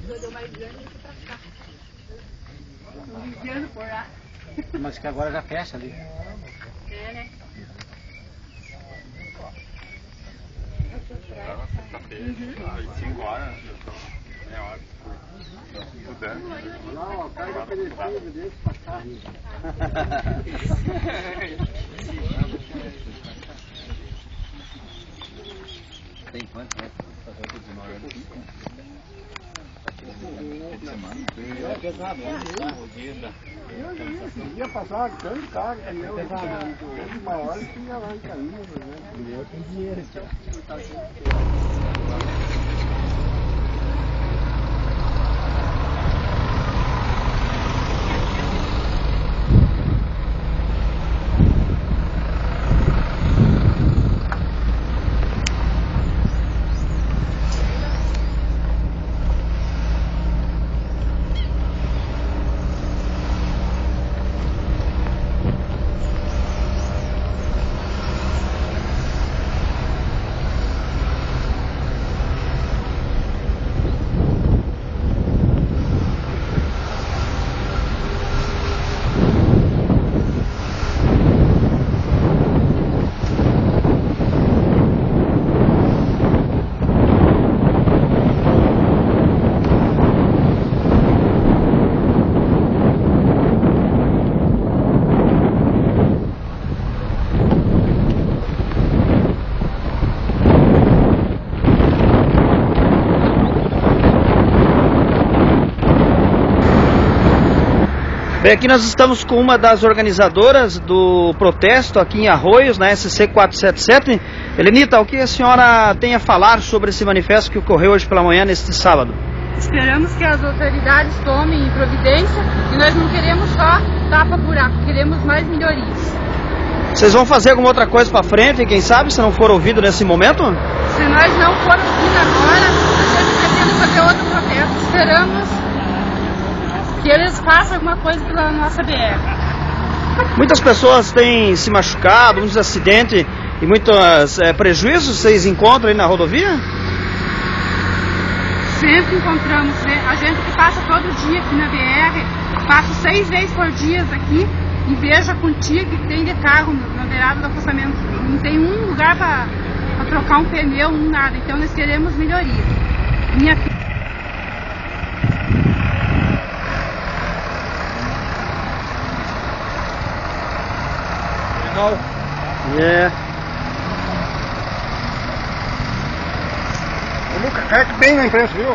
deu mais grande e foi pra cá. Vigiando por lá. Mas que agora já fecha ali. É, né? Às 5 horas, meia hora. Não, o cara oferecido desse pra cá. Tem quanto? De uma hora de 5? De semana? É pesado, ia passar tanto carro, caminhão, de uma hora que ia lá em caminho, né? O meu tem dinheiro. Bem, aqui nós estamos com uma das organizadoras do protesto aqui em Arroios, na SC 477. Helenita, o que a senhora tem a falar sobre esse manifesto que ocorreu hoje pela manhã, neste sábado? Esperamos que as autoridades tomem providência e nós não queremos só tapa-buraco, queremos mais melhorias. Vocês vão fazer alguma outra coisa para frente, quem sabe, se não for ouvido nesse momento? Se nós não formos ouvidos agora, a gente pretende fazer outro protesto. Esperamos que eles façam alguma coisa pela nossa BR. Muitas pessoas têm se machucado, muitos acidentes e muitos prejuízos vocês encontram aí na rodovia? Sempre encontramos, né? A gente que passa todo dia aqui na BR, passa 6 vezes por dia aqui e veja contigo que tem de carro na beirada do acostamento. Não tem um lugar para trocar um pneu, nada. Então nós queremos melhoria. Minha É. O Lucas cai bem na imprensa, viu?